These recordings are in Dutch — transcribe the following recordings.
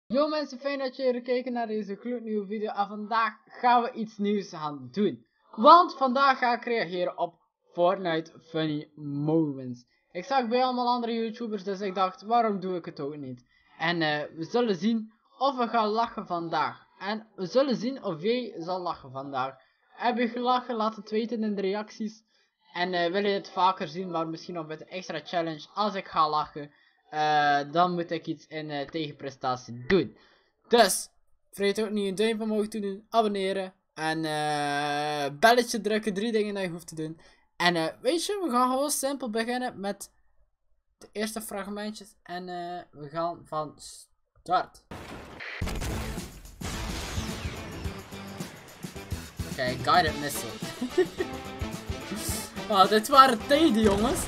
Yo mensen, fijn dat jullie gekeken naar deze gloednieuwe video. En vandaag gaan we iets nieuws gaan doen. Want vandaag ga ik reageren op Fortnite Funny Moments. Ik zag bij allemaal andere YouTubers, dus ik dacht, waarom doe ik het ook niet? En we zullen zien of we gaan lachen vandaag. En we zullen zien of jij zal lachen vandaag. Heb je gelachen? Laat het weten in de reacties. En wil je het vaker zien, maar misschien nog met een extra challenge als ik ga lachen. Dan moet ik iets in tegenprestatie doen. Dus, vergeet ook niet een duimpje omhoog te doen, abonneren. En belletje drukken, 3 dingen dat je hoeft te doen. En weet je, we gaan gewoon simpel beginnen met de eerste fragmentjes. En we gaan van start. Oké, guided missile. Oh, dit waren tijden, jongens.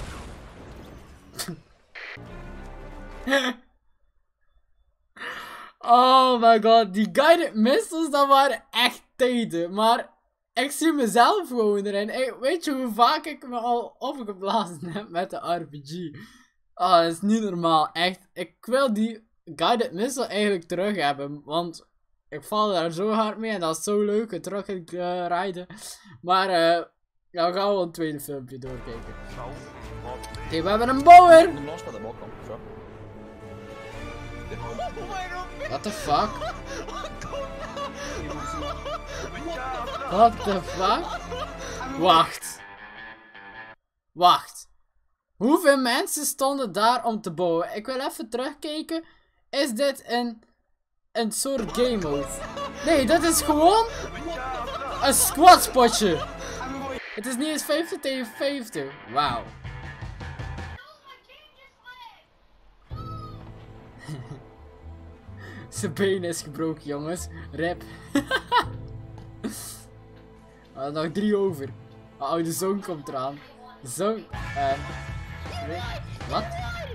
Oh my god, die guided missiles, dat waren echt tijden. Maar ik zie mezelf gewoon erin. Weet je hoe vaak ik me al opgeblazen heb met de RPG? Oh, dat is niet normaal. Echt, ik wil die guided missile eigenlijk terug hebben. Want ik val daar zo hard mee en dat is zo leuk, het rocket rijden. Maar ja, we gaan wel een tweede filmpje doorkijken. Oké, we hebben een bouwer! What the fuck? What the fuck? Wacht. Wacht. Hoeveel mensen stonden daar om te bouwen? Ik wil even terugkijken. Is dit een soort game mode? Nee, dat is gewoon een squad spotje. Het is niet eens 50 tegen 50. Wauw. Zijn been is gebroken, jongens. Rip. Nog 3 over. Oh, de zoon komt eraan. De zoon. Wat?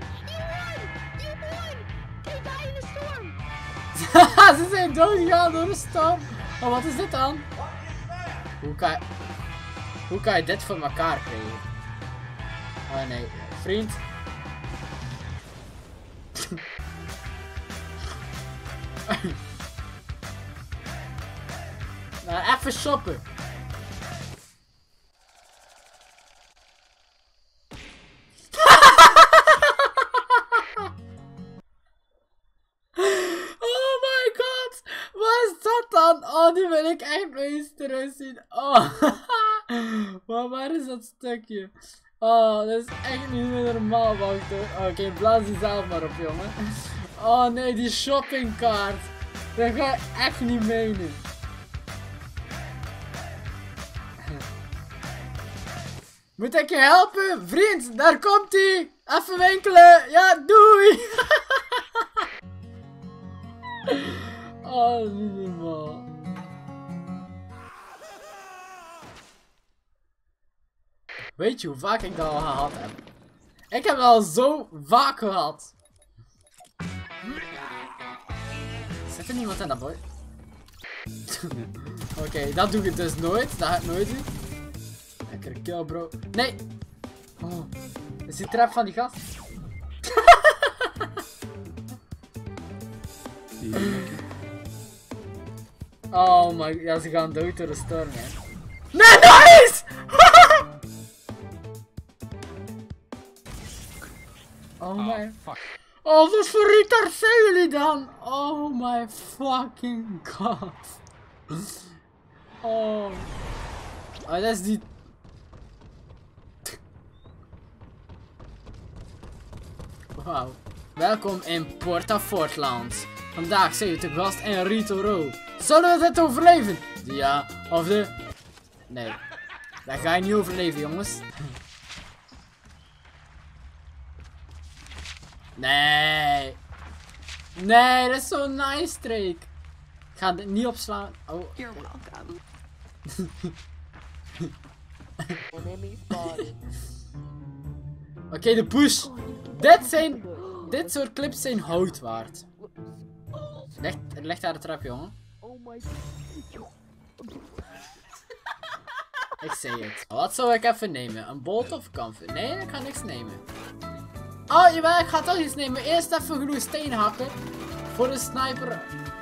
Ze zijn doodgegaan door de storm. Oh, wat is dit dan? Hoe kan je dit voor elkaar krijgen? Oh nee, vriend. Nou, even shoppen. Oh my god. Wat is dat dan? Oh, die wil ik echt nog eens terugzien. Oh. Waar is dat stukje? Oh, dat is echt niet meer normaal. Wacht hoor. Oké, blaas die zelf maar op, jongen. Oh nee, die shoppingkaart. Dat ga je echt niet menen. Moet ik je helpen? Vriend, daar komt hij. Even winkelen. Ja, doei. Oh, niet normaal. Weet je hoe vaak ik dat al gehad heb? Ik heb het al zo vaak gehad. Zit er niemand in dat boy? Oké, dat doe ik dus nooit. Dat ga ik nooit doen. Lekker kill, bro. Nee! Oh, is die trap van die gast? Oh my god, ja, ze gaan dood door de storm, hè. Nee, nice! Oh my fuck. Oh, wat voor retard zijn jullie dan? Oh my fucking god. Oh. Oh, dat is die... Wauw. Welkom in Porta Fortlands. Vandaag zijn we te gast in Rito Row. Zullen we dit overleven? Ja, of de... Nee. Dat ga je niet overleven, jongens. Nee. Nee, dat is zo'n nice streak. Ik ga dit niet opslaan. Oh. You're welcome. Oké, de push. Dit soort clips zijn hout waard. Er ligt daar de trap, jongen. Ik zei het. Wat zou ik even nemen? Een bolt of kamfer? Nee, ik ga niks nemen. Oh, jawel, ik ga toch iets nemen. Eerst even genoeg steen hakken. Voor de sniper.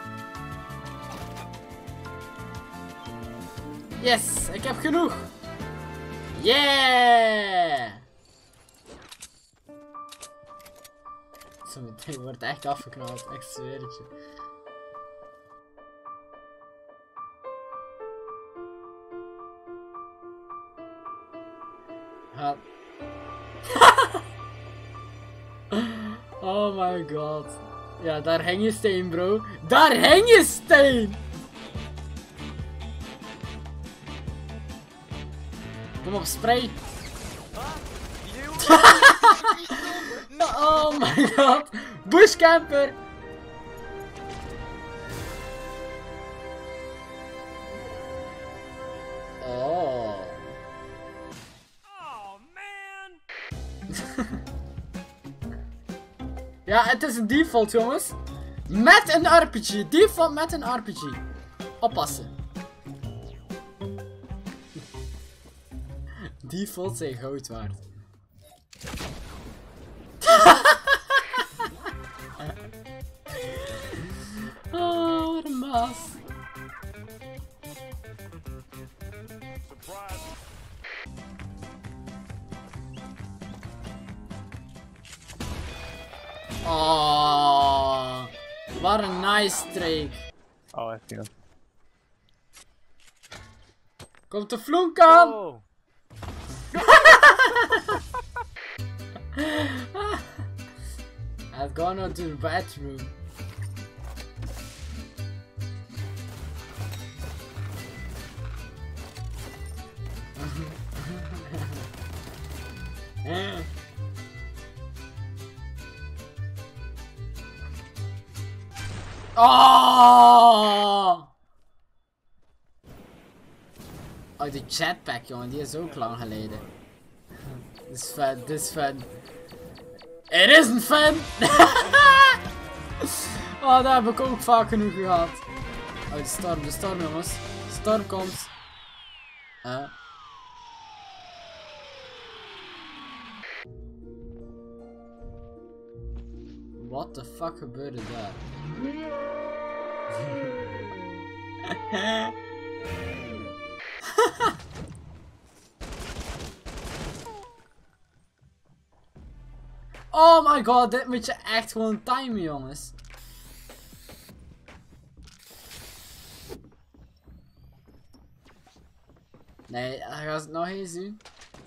Yes, ik heb genoeg. Yeah! Zometeen wordt echt afgeknald, echt zweer het je. Oh my god. Ja, daar hang je steen, bro. Daar hang je steen! Kom op, spray. Oh my god. Bushcamper. Oh. Ja, het is een default, jongens. Met een RPG. Default met een RPG. Oppassen. Default zijn goud waard. Oh, wat een maas. Oh, wat een nice streak. Oh, I feel. Komt de vloek aan. Oh. I've gone to the bathroom. Oh! Oh, die jetpack, jongen, die is ook lang geleden. Dit is fun, dit is fun. Het is een fun! Oh, daar heb ik ook vaak genoeg gehad. Oh, de storm, jongens. De storm komt. What the fuck gebeurde daar? Oh my god, dit moet je echt gewoon timen, jongens. Nee, hij gaat het nog eens doen.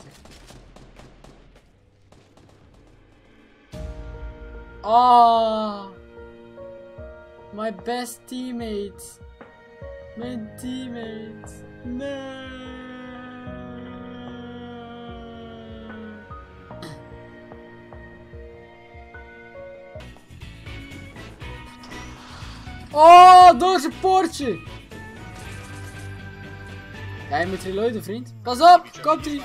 Oh, my best teammate. Mijn teammate. Nee. Oh, door zijn poortje. Ja, je moet reloaden, vriend. Pas op, komt ie.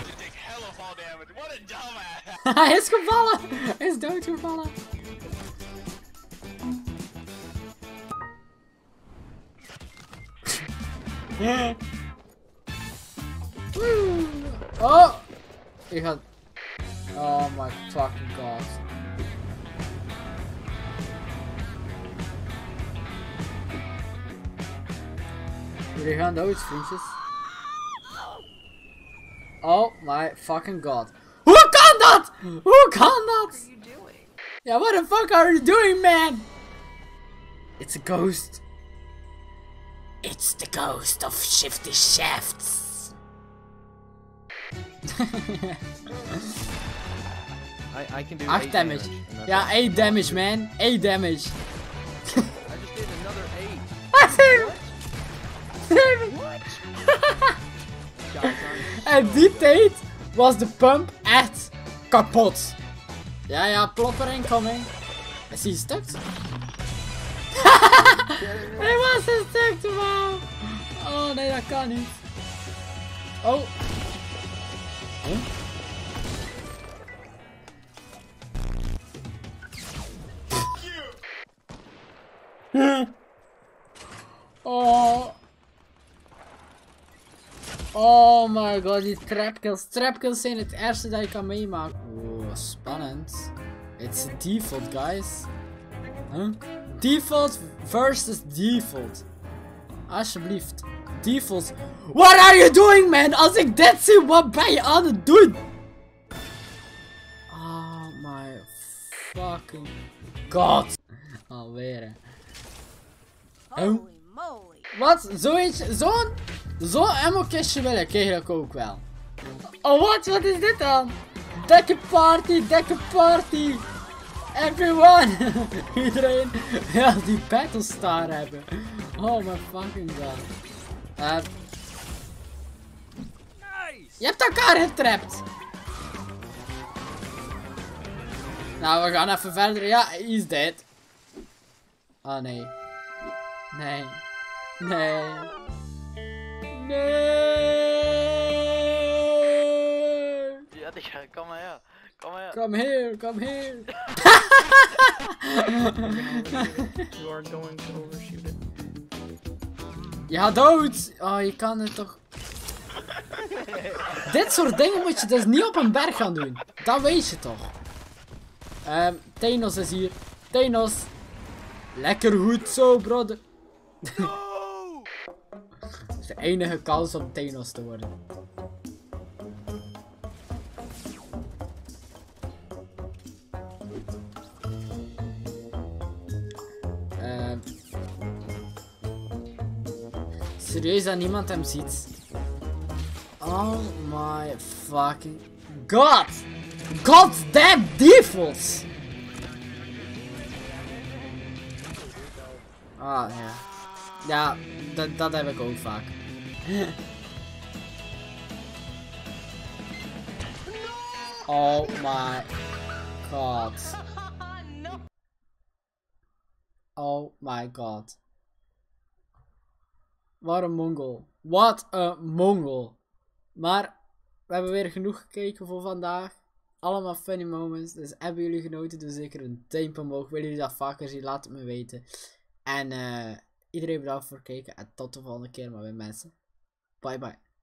Hij is gevallen. Hij is doodgevallen. Oh! Ik ga... Oh my fucking god. Jullie gaan dood, vriendjes. Oh my fucking god. Hoe kan dat? Hoe kan dat? Yeah, what the fuck are you doing, man? It's a ghost. It's the ghost of Shifty Shafts. I can do 8 damage. Yeah, 8 damage, man. 8 damage. I just did another 8. En die tijd was de pump echt kapot. Ja, ja, plopper incoming. Is hij gestukt? Hij was gestukt, man. Oh nee, dat kan niet. Oh. Huh? Oh. Oh my god, die trapkills. Trapkills zijn het ergste dat je kan meemaken. Oh, spannend. It's a default, guys. Huh? Default versus default. Alsjeblieft. Default. What are you doing, man? Als ik dit zie, wat ben je aan het doen? Oh my fucking god. Alweer. Hè. Holy moly. Wat? Zo'n ammo-kistje wil ik eigenlijk ook wel. Oh, wat? Wat is dit dan? Dekke party, dekke party. Everyone. Iedereen wil die Battlestar hebben. Oh my fucking god. Je hebt elkaar getrapt. Nou, we gaan even verder. Ja, hij is dead. Oh nee. Nee. Nee. Nee. Ja, Digga, kom maar her. Kom maar her. Come here, come here. You are going to overshoot it. Ja, dood. Oh, je kan het toch... Dit soort dingen moet je dus niet op een berg gaan doen. Dat weet je toch. Thanos is hier. Thanos. Lekker goed zo, brother. Dat is de enige kans om Thanos te worden. Serieus dat niemand hem ziet? Oh my fucking god! God damn defaults! Ah ja. Ja, dat heb ik ook vaak. Oh my god. Oh my god. Wat een mongol. Wat een mongol. Maar we hebben weer genoeg gekeken voor vandaag. Allemaal funny moments. Dus hebben jullie genoten? Doe zeker een duimpje omhoog. Willen jullie dat vaker zien? Laat het me weten. En iedereen bedankt voor het kijken. En tot de volgende keer maar weer mensen. Bye bye.